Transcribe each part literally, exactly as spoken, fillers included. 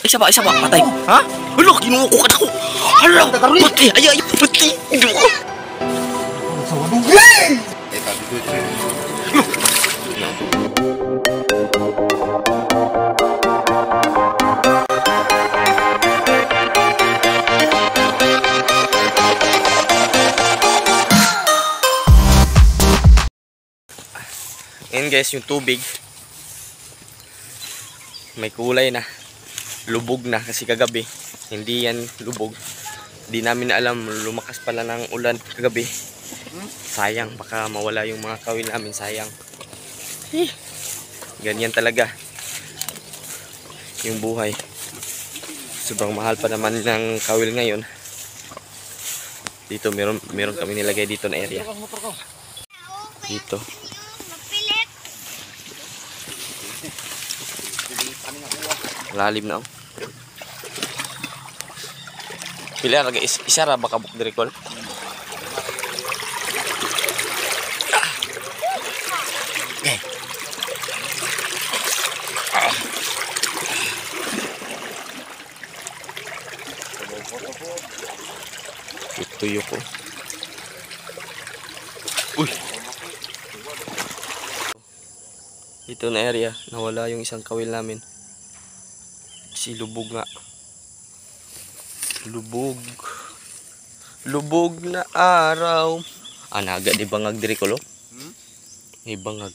Isa ba, isa ba, patay. Ha? Hala, kinuha ko ka na ko. Hala, patay, ay, ay, patay. Ayan guys, yung tubig may kulay na, lubog na kasi kagabi hindi yan lubog. Hindi namin alam, lumakas pala ng ulan kagabi. Sayang, baka mawala yung mga kawil namin, sayang. Eh, ganyan talaga yung buhay. Sobrang mahal pa naman ng kawil ngayon. Dito meron, meron kami nilagay dito na area dito. Lalim na oh. Pila raga is isa ra baka buk direkol. Ah. Okay. Ah. Tuyo ko. Uy. Dito na area nawala yung isang kawil namin. Si lubog nga. Lubog. Lubog na araw. Ah, naga di bangag diri ko lo? Hmm? Di bangag.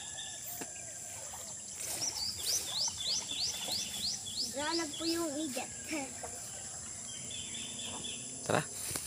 Ganag po yung igat. Tara.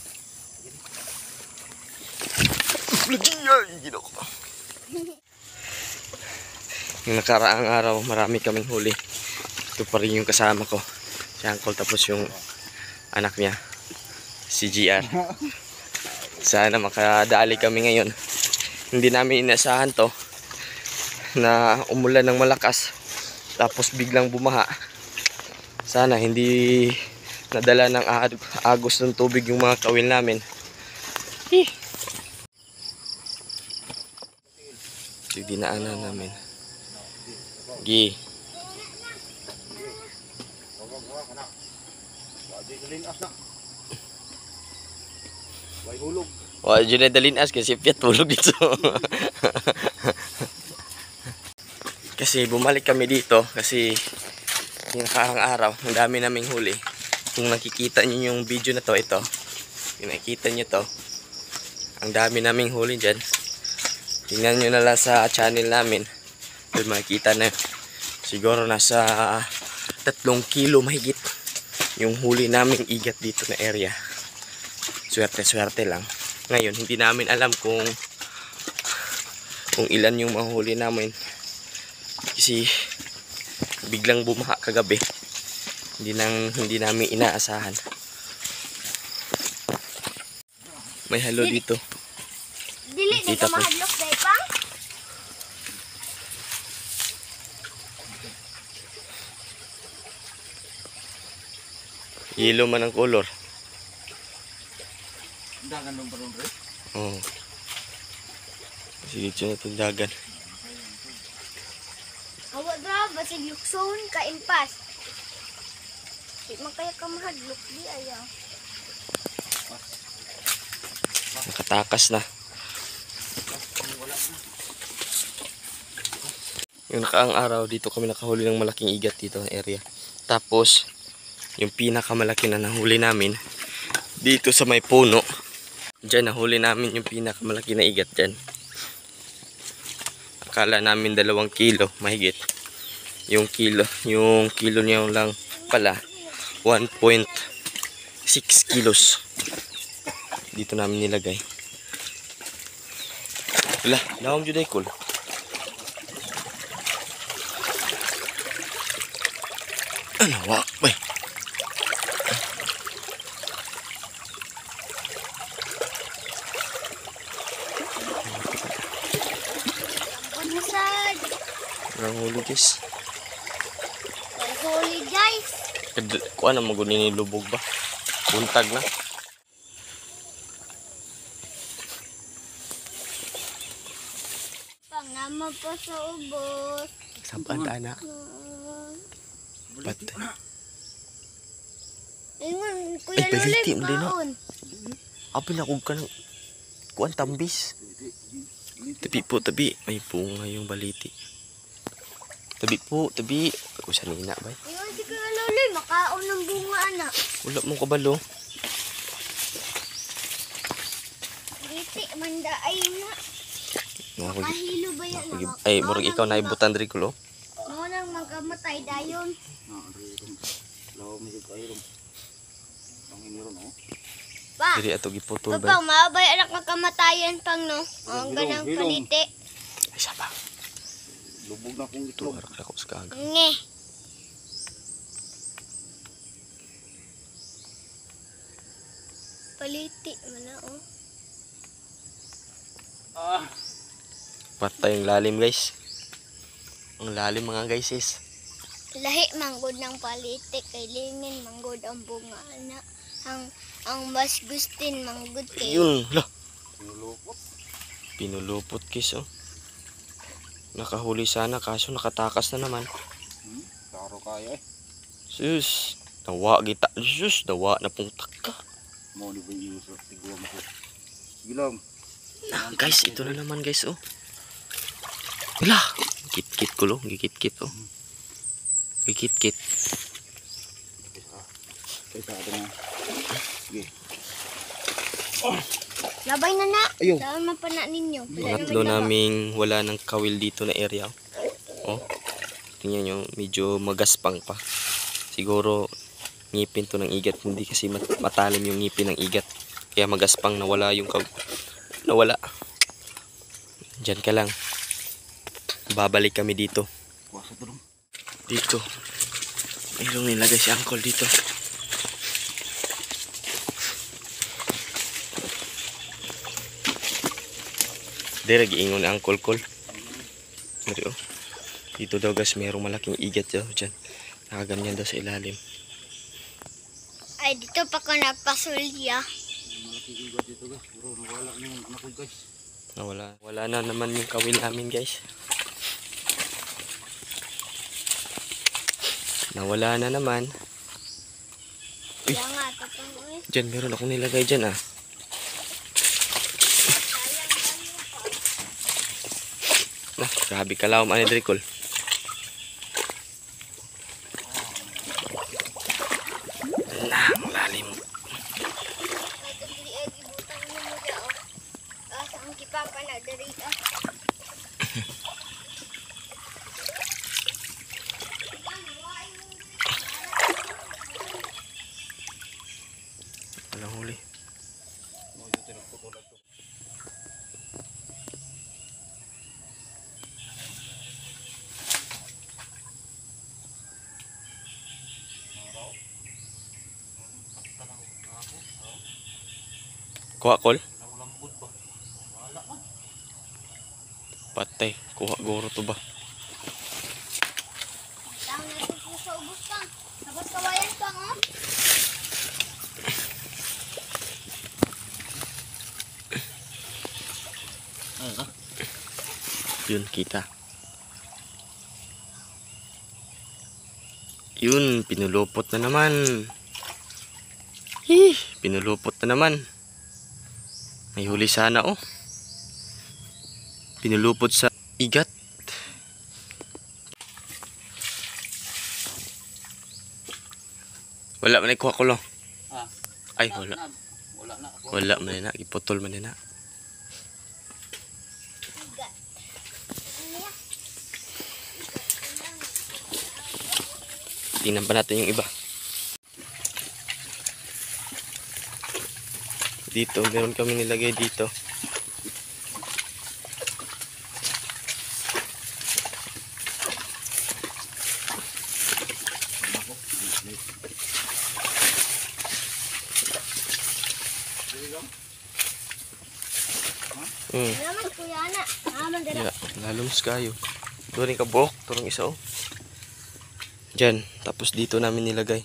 Yung nakaraang araw, marami kaming huli. Ito pa rin yung kasama ko, si Uncle, tapos yung anak niya, si G R. Sana makadali kami ngayon. Hindi namin inasahan to na umulan ng malakas tapos biglang bumaha. Sana hindi nadala ng agos ng tubig yung mga kawil namin. Eh. Ito yung dinaanan namin. Gi. Wah, jadi dalin as kasi piat tulog dito. Kasi bumalik kami dito kasi yung nakaraang araw, ang dami naming huli. Kung nakikita niyo yung video na to, ito. Kung nakikita niyo to, ang dami naming huli diyan. Tingnan niyo na lang sa channel namin. Doon makikita na siguro nasa tatlong kilo mahigit yung huli naming igat dito na area. Swerte-swerte lang. Ngayon, hindi namin alam kung kung ilan yung mahuli namin. Kasi biglang bumaha kagabi. Hindi nang hindi namin inaasahan. May halo dito. Dili na ka mahadlok day pa? Yelo man ang color. Dagan ng baron rin? Oo. Sige, dito na itong dagan. Awa dra, basig lukson, kaimpas. Di man kaya ka mahadlok, di ayaw. Nakatakas na. Yung nakaang araw, dito kami nakahuli ng malaking igat dito na area. Tapos, yung pinakamalaki na nahuli namin, dito sa may puno. Diyan nahuli namin yung pinakamalaki na igat dyan. Akala namin dalawang kilo, mahigit. Yung kilo, yung kilo niya lang pala, one point six kilos. Dito namin nilagay. Wala, lawam juday kul. Ano, wak, bay. Ang huli guys. Ang huli guys. Kuha na magunin ni lubog ba? Buntag na. Pang naman po sa ubos. Sabat anak. Pat. Ingon, Ay, Kuya baliti, Lulay, hindi na. baon. Apil na kung ka ng kuan tambis. Tabi po, tabi. May bunga yung baliti. Tabi po, tabi. Ako sa nina ba? Ingon si Kuya Lulay, makaon ng bunga, anak. Wala mong kabalo. Diti, manda ay na. Nakapag- Makahilo ba yan? nakapag- Ay, murag ikaw na ibutan diri ko lo. Mo nang magamatay dayon. Pa, Diri ato giputol Papa, ba? maabay anak makamatayan pang no. Ang ganang paliti. Ay, saba. Lubog na kong Ito, itlog. arak ako sa kaga. Nge. Paliti mo na oh. Ah, Patay yung lalim guys. Ang lalim mga guys is. Lahi manggod ng paliti kay lingin manggod ang bunga na. Ang ang mas gustin manggod kay Yun, lah. nilupot. Pinulupot kiss oh. Nakahuli sana kaso nakatakas na naman. Hmm, taro kaya eh. Sus, dawa kita. Sus, dawa na pong taka. Mau ni ba yung uso? Tigwa mo ko. Gilang. Ah, guys, ito na naman guys oh. Wala, kit-kit ko lo, gikit-kit oh. Gikit-kit. Kaya sa atin na. Sige. labay na na. Ayaw. Dahil mapana ninyo. Pangatlo naming wala ng kawil dito na area. Oh. Tingnan nyo, medyo magaspang pa. Siguro ngipin to ng igat, hindi kasi mat- matalim yung ngipin ng igat. Kaya magaspang nawala yung kaw nawala. Diyan ka lang. Babalik kami dito. Kuha sa tulong. Dito. Mayroong nilagay si Uncle dito. Dire giingon ni Uncle Col. Dire oh. Dito daw guys, mayroong malaking igat daw diyan. Nakaganyan daw sa ilalim. Ay, dito pa ko nagpasulya. Malaki igat dito guys. Puro nawala na yung anak ko guys. Nawala. Wala na naman yung kawil namin guys. Nawala na naman. Uy. Kaya nga, totoo eh. Diyan, meron akong nilagay dyan ah. Nah, grabe kalawam ani diri kol. Nah, ang lalim. May tubli ay ibutang mo mo daw. Asa ang kipapa na dari ah. Walang huli. Mau dito nagputulad to. Kuha kol. Naulambot ba? Wala man. Patay. Kuha goro to ba? Tang na ito sa ubos kang. Tapos kawayan kang oh. Ay, ah. Yun, kita. Yun, pinulupot na naman. Hih, pinulupot na naman. May huli sana oh. Pinulupot sa igat. Wala man ikuha ko lo. Ah. Ay, wala. Wala na. Wala man na, iputol man na. Igat. Ano yan? Tingnan pa natin yung iba. Dito, meron kami nilagay dito. Hmm. Wala man kuya na. Ah, mandala. Yeah, lalums kayo. Doon rin ka buhok, turong isa oh. Diyan, tapos dito namin nilagay.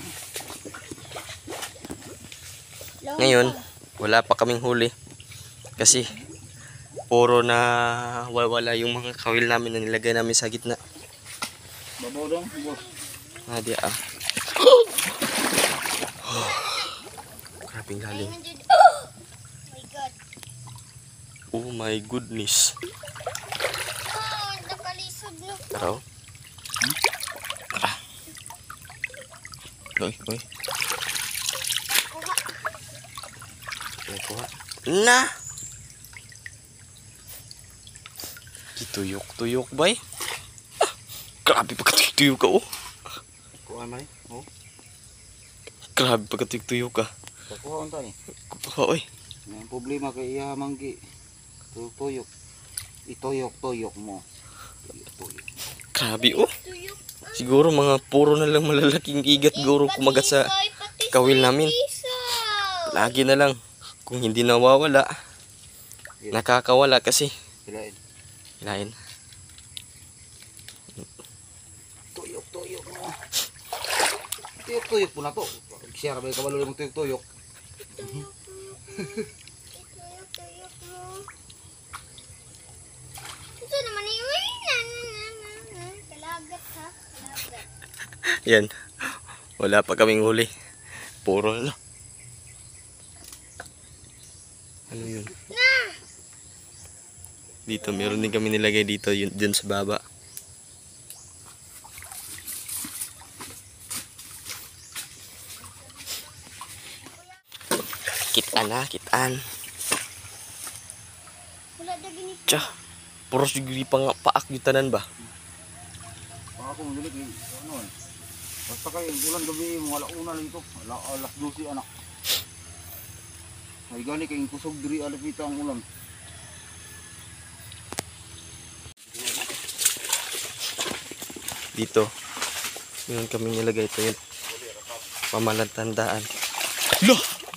Ngayon, wala pa kaming huli. Kasi, puro na wala yung mga kawil namin na nilagay namin sa gitna. Babaw dong, boss. Ah, di ah. Grabing lalim. Ayun, Jud. Oh my God. Oh my goodness. Oh, nakalisod no. Tara. Hmm? Tara. Loy, loy. Kuha. Okay, kuha. Na! Tuyok-tuyok bay. Ah, grabe pagkatuyok-tuyok ka oh. Kuha man eh. Oh. Grabe pagkatuyok-tuyok ka. Kuha on tayo. Kuha oy. Ang problema kay iya manggi. Tuyok-tuyok. Ituyok-tuyok mo. Tuyok-tuyok. Grabe oh. Tuyok. Siguro mga puro na lang malalaking igat guro kumagat sa kawil namin. Lagi na lang. Kung hindi nawawala, nakakawala kasi. Hilain. Hilain. Tuyok-tuyok mo. Tuyok-tuyok mo na to. Share ba yung kabalo mong tuyok-tuyok? Tuyok-tuyok mo. Ito naman yung kalagat ha. Kalagat. Yan. Wala pa kaming huli. Puro na lang. Ano yun? Dito, meron din kami nilagay dito, yun, dun sa baba. Kitaan na, kitaan. Wala na ganito. Tsa, puro siguri pa nga paak yung tanan ba? Baka kung dilig eh. Ano eh. Basta kayo, ulan gabi mo, wala una lang ito. Wala alas dosi anak. Ay gani kayong kusog diri alapita ang ulan. Dito, yun kami nilagay ito yun. Pamalatandaan. Lah!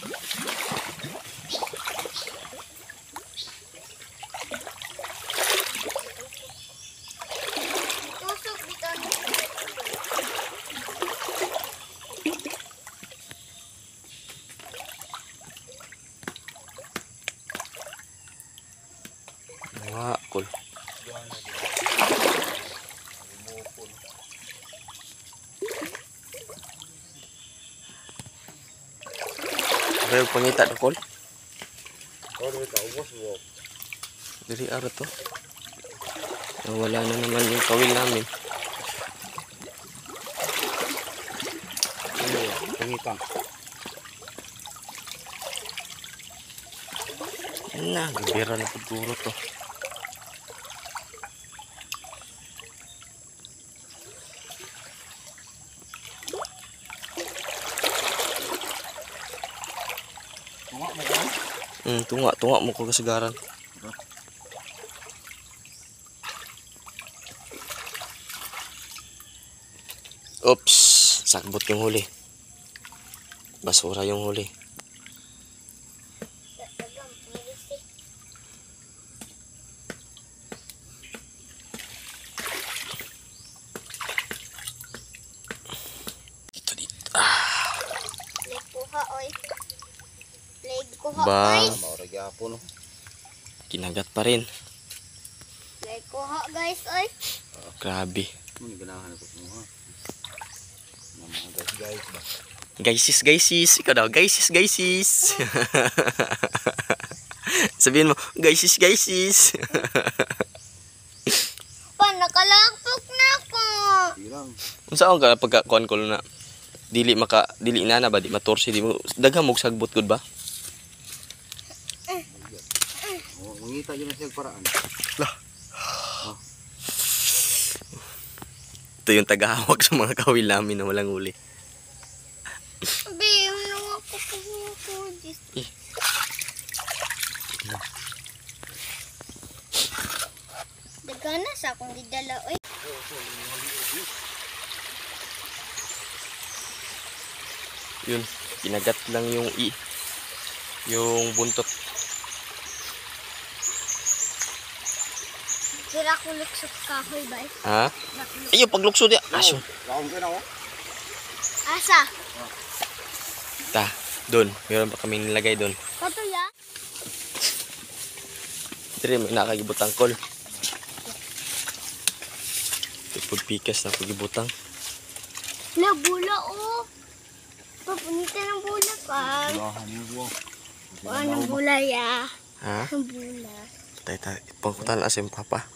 Tusok dito. Wah, cool. Pero pangita do kol. Oh, dito ta ubos mo. Diri ara to. Nawala na naman yung kawil namin. Ano yan? Pangitang. Na, gabira na pagduro to. Tunga mo ka? Hmm, tunga, tunga mo ko kasagaran. Oops, sakbot yung huli. Basura yung huli. Dito, dito. Ah, Leg kuha oy. Leg kuha Ba. guys. Maura gyapon no. kinagat pa rin. Leg kuha guys oy. Grabe. Ano ni ganahan ko mo ha. Ng mga guys guys ba. Guysis, guysis. Ikaw daw, guysis, guysis. Sabihin mo, guysis, guysis. Pa nakalagpok na ko. Tirang. Kung saan ka pagkakuan ko na dili maka dili na na ba di matursi di mo daghang mog sagbot gud ba? Oh, mangita yun na siya paraan. Ito yung tagahawak sa mga kawil namin na walang huli. Be, ano ako po ko dis. Eh. Dagana sa akong gidala oy. Yun, kinagat lang yung i yung buntot. Dira ko luksok kahoy ba? eh? Ha? Nakuluk- Ayo paglukso dia. Aso. Laong ka na oh. Asa? Ta, doon. Meron pa kami nilagay doon. Kato ya? Dire may nakagibutang kol. Ipod pikas na pagibutang. Nabula oh. punita ng bula pa. Lahan mo buwang. Wala ng bula ya. Ha? Ang bula. Tay tay, pangkutan na si papa.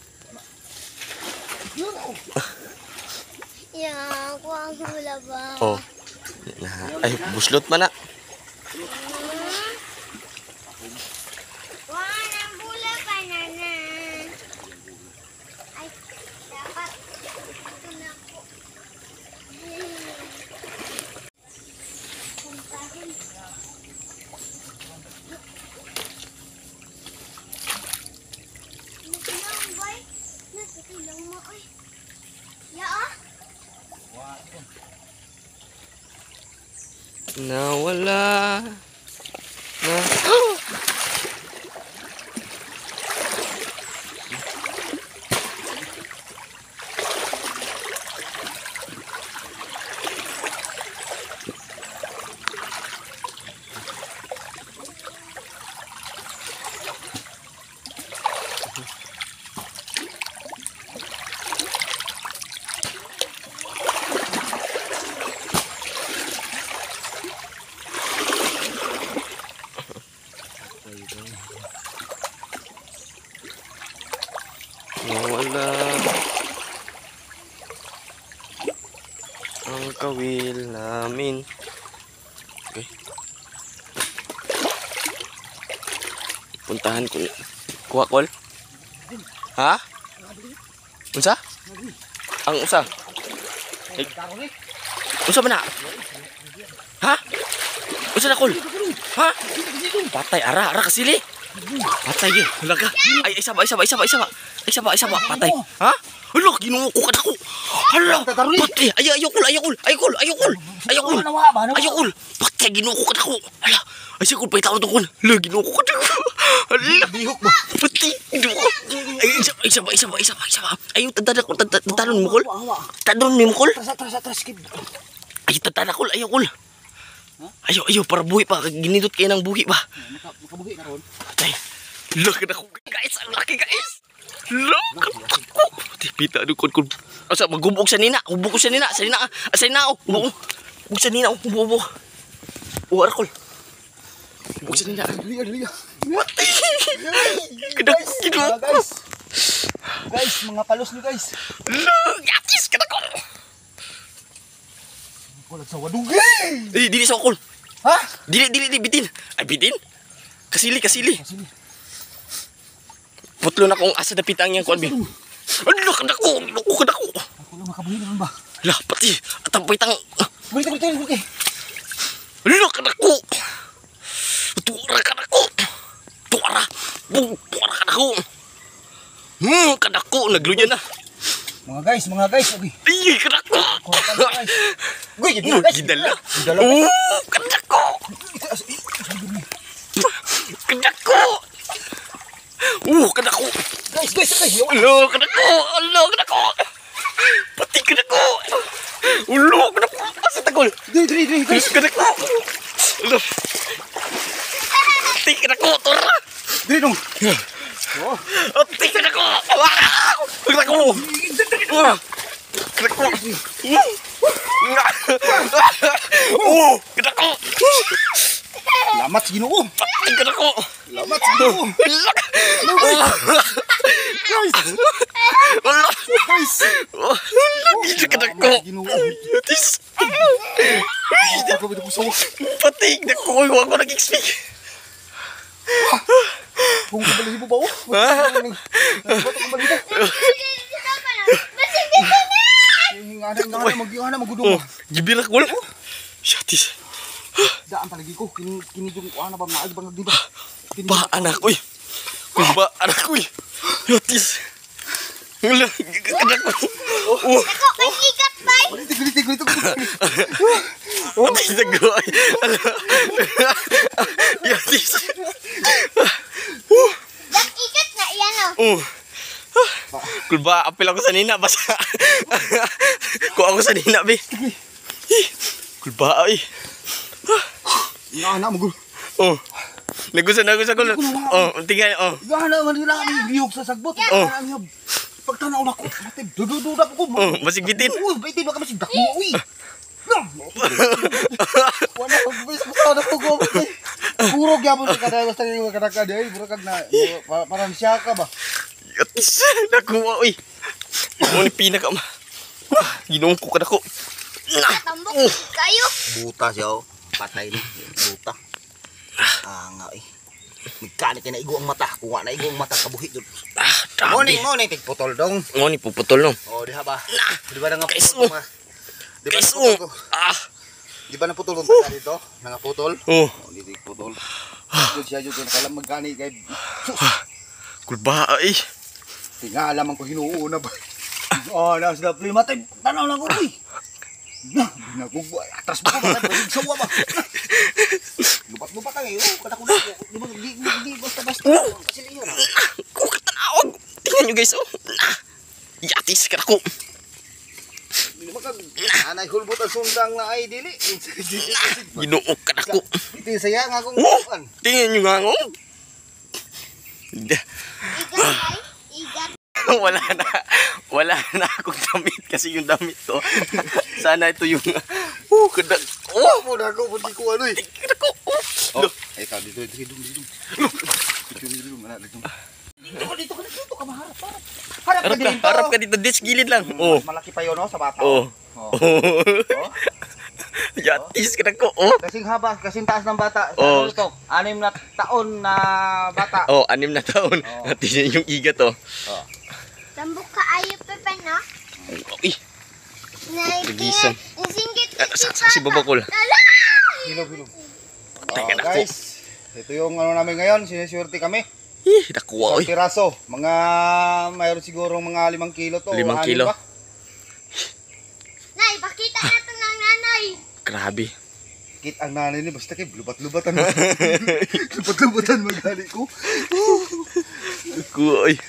Ya, ako ang bula ba? Oh. Na, ay, buslot man na. Wala ng bula pa, nana. Ay, dapat. Ito na ako. Puntahin. Nagkilang, boy. Nagkilang mo, oy. Ya, ah. Nawala. Na. Nawala ang kawil namin. Okay. Puntahan ko. Kuha kol? Ha? Unsa? Ang usa? Ay, unsa ba na? Ha? Unsa na kol? Ha? Patay, ara, ara kasili. Patay yun. Wala ka. Ay, isa ba, isa ba, isa ba, isa ba. Isa ba, isa ba. Patay. Ha? Hala, ginuo ko ka na ko. Hala, patay. Ayaw, ayaw kul, ayaw kul, ayaw kul, ayaw kul. Ayaw kul. Ayaw kul. Patay, ginuo ko ka na ko. Hala, ay siya kul, pahitaw na ito kul. Hala, ginuo ko ka na ko. Hala, Bihok ba? patay. Ginuo ko. Ay, isa ba, isa ba, isa ba, isa ba, isa ba. Ayaw, tadana ko, tadalon mo kul. Tadalon mo kul. Tras, tras, tras, kid. Ayaw, tadana kul, ayaw kul. Ayaw, ayaw, para buhi pa. Ginidot kayo ng buhi ba? Makabuhi na ron. Patay. Laki na ko guys, ang laki guys. Laki ko. Tipita do kon kon. Asa magubog sa nina, hubog ko sa nina, sa nina. Sa nina oh, hubog. Hubog sa nina oh, hubog. Uwar kol. Hubog sa nina. Liya, liya. What? Kedak gitu. Guys. Guys, mga palos ni guys. Look, yatis kedak ko. Wala sa wadugay. Eh, dili sa kol. Ha? Dili dili di bitin. Ay bitin. Kasili kasili. Sini. Putlo na kong asa dapitang yang kuan bi. Ano kedak ko, loko kedak ko. Ako lang makabuhi naman ba? Lah, pati atang pitang. Buhi, buhi, buhi, buhi. Look at ako. Tuara ka ako. Tuara. Tuara ka ako. Hmm, kadako nagluya na. Mga guys, mga guys, okay. Ay, kadako. Kuha ka guys. Guy, gid Oh, guys. gidala. Gidala. Oh, kadako. Kadako. Oh, kadako. Guys, guys, guys. Yo. Alo, kadako. Alo, kadako. Pati kadako. Ulo, kadako. Asa tagol. Dili, dili, dili, guys. Kadako. Alo. Pati kadako, tora. Dili dong. Oh. Pati kadako. Wow. Kadako. Wah. Kadako. Oh, kadako. Lamat sa Ginoo. Pati kadako. Lamat sa Ginoo. Guys. Wala. Guys. Lagi kadako. Ginoo. Yatis. Ako bito puso. Patig na ko. Huwag ko nag-speak. Kung kabalibo ba oh? Ha? Bato kabalibo. Masig dito na! Hinga na, hinga na, mag-hinga na, magudong. Oh, gibirak wala. Yatis. Daan palagi ko, kin kinidong ko ana ba naag bang di ba? Ba anak ko. Ba anak ko. Yatis. Wala. Kadako. Oh. Ako, mag-ikat ba? Gulito, gulito, gulito. Patay na gaway. Yatis. Mag-ikat na yan Oh. oh. Kung ba, apil ako sa nina, basta. Kung ako sa nina, be. Kung ba, ay. Hinga na, magul. Oh. Nagusa, nagusa ko. Oh, tingnan, oh. Hinga na, manila kami, lihog sa sagbot. Oh. Pagtanaw na ko, matib, dudududa ko. Oh, masig bitin. Uy, bitin ba ka masig dako, uy. Wala, ko. Puro gyapon ka kada basta yung kada kada ay puro kag na pa- parang siya ka ba. Yatis. Nakuha, uy. Mo ni pinaka ma. Ginong ko kada ko. Tambok kayo. Buta siya oh. Patay ni. Buta. Ah nga eh. Mekanik na igo ang mata. Kung na igo ang mata kabuhi jud. Ah, Morning, dabi. morning tigputol dong. Mo ni puputol no. Oh, diha ba? Di ba nga Guys, putol oh. ma? Di ba Guys, naputol oh. ko? Ah. Di ba naputol ko taga dito? Nangaputol? Oh. Oh, di putol. Jud siya jud kala magani kay Kulba ay. tingala man ko hinuuna ba. Oh, na sila play matay. Tanaw lang ko uy. Na, ginagugwa. Atras mo ko ba? Balig sawa ba? Lupat-lupat lang eh. Oh, kada ko na. Di ba, di, di, di, basta-basta. Kasi liyo na. Kung katanawag. Tingnan nyo guys, oh. Nah. Yatis ka na ko. Di ba kag, anay hulbot ang sundang na ay dili. Ginuok ka na ko. Ito yung saya nga akong Oh, kuhan. tingnan nyo nga, oh. Igat ay. Igat. Wala na. Wala na akong damit kasi yung damit ko. Sana ito yung... Oh, kada... Oh, Oh, mo na ako. Buti ko ano eh. kada ko. Oh. Oh, ay ito. Dito, dito, dito. Dito, dito, dito. Mana, dito. Dito, dito ka na. Dito ka maharap. Harap. Harap ka Harap ka, dito. harap ka dito. Ditch, gilid lang. Oh. Malaki pa yun, no, sa bata. Oh. Oh. Oh. Yatis ka na ko. Oh. Kasing haba, kasing taas ng bata. Oh. Ano to? Anim na taon na bata. Oh, anim na taon. Oh. Tingnan yung iga to. Oh. Tambok ka ayo pepe no. Uy. Naikit. Nagising. Singgit. Ah, sa- sa- si Babakol. Ala! Hilog, hilog. Teka Oh, na ko. guys, ito yung ano namin ngayon, siniswerte kami. Ih, nakuha, Isang uy. piraso, mga mayroon siguro mga limang kilo to. o Limang anim kilo. ba? Nay, pakita na ito ng nanay. Grabe. Kit ang nanay ni basta kay lubat-lubatan. Lubat-lubatan magali ko. Nakuha, uy.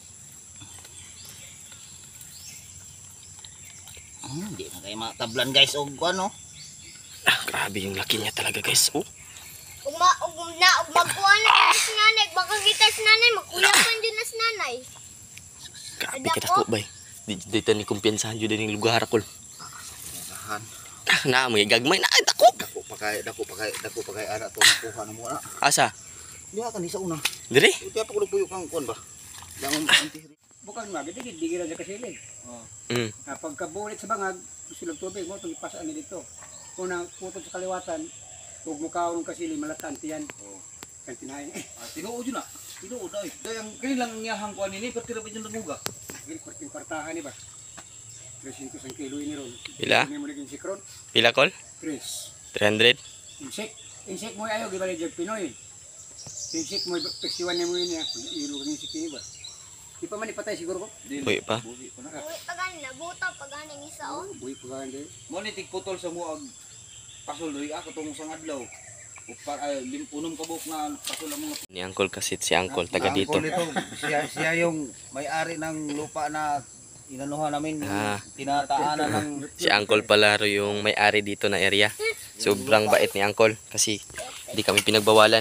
Hmm, hindi na kayo matablan guys o ano. Ah, grabe yung laki niya talaga, guys. Oh. Ug ma ug na ug magkuha na kay si nanay, baka kita si nanay makuyapan din na si nanay. Grabe ka na ko, bay. Di dito ni kumpiyansahan yun din yung lugar ko. Tahan. Ah, na, may gagmay na. Ay, dako. Dako pa kay, dako pa kay, dako pa kay ana to kuha na mo na. Asa? Di ka ni sa una. Dire? Ito pa ko puyo kang kuan ba. Dangon anti. Bukan nga, gidi gidi gira sa kasilig. Oh. Mm. Ah, pagkabulit sa bangag, sulag tubig mo, itong ipasaan niya dito. Unang putol sa kaliwatan, huwag mo kaon ng kasili, malatan tiyan. Oh. Kantinahin eh. Ah, tinuod yun na. Tinuod ay. Dayang kanilang ngiyahang kuan ni pero tira pa dyan namuga. Gil, kwarting kwartahan ni ba? Presin ko sa kilo ini ron. Pila? Hindi mo naging sikron. Pila, Kol? Tres. three hundred? Insik. Insik mo ayaw, gibali dyan Pinoy. Insik mo, peksiwan niya mo yun niya. Ilo kang insik ini ba? Di pa man ipatay siguro ko. Uy, pa. Buhi ko na. Uy, pagani na buta pagani isa oh. Buhay po ka hindi. Mo ni tigputol sa mo ag pasuldoy ako tong sang adlaw. Upar ay limpunom ka buok na pasul ang mga Ni Uncle kasi si Uncle, taga dito. siya, siya yung may-ari ng lupa na inanuhan namin, Ah. tinataanan ng Si Uncle pala ro yung may-ari dito na area. Sobrang bait ni Uncle kasi di kami pinagbawalan.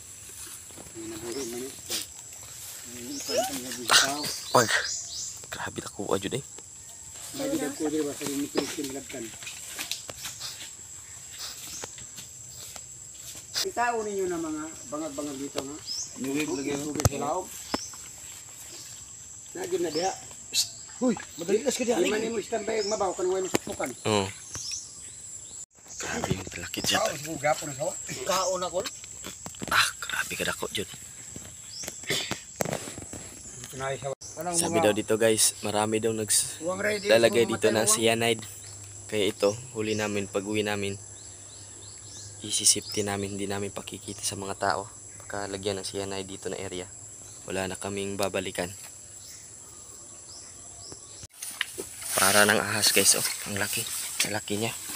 Pag, grabe na kuha dyan eh. Lagi na ko dito ba sa rin ko kinlagkan. Itao ninyo na mga bangag-bangag dito nga. niwig lagi. Tubig sa laog. Nagyan na diha. Huy, madali kas ka Di man diyan. mo standby ang mabaw kan way mo sakpukan. Oo. Grabe yung talaki dyan. Kaos mo gapon sa wa. Kaon ako. Ah, grabe ka dako dyan. Tunay sa wa. Kanang Sabi daw dito guys, marami daw nags Uwang ready. lalagay dito ng cyanide. Kaya ito, huli namin, pag uwi namin, isisipti namin, hindi namin pakikita sa mga tao. Pagkalagyan ng cyanide dito na area, wala na kaming babalikan. Para ng ahas guys, oh, ang laki, ang laki niya.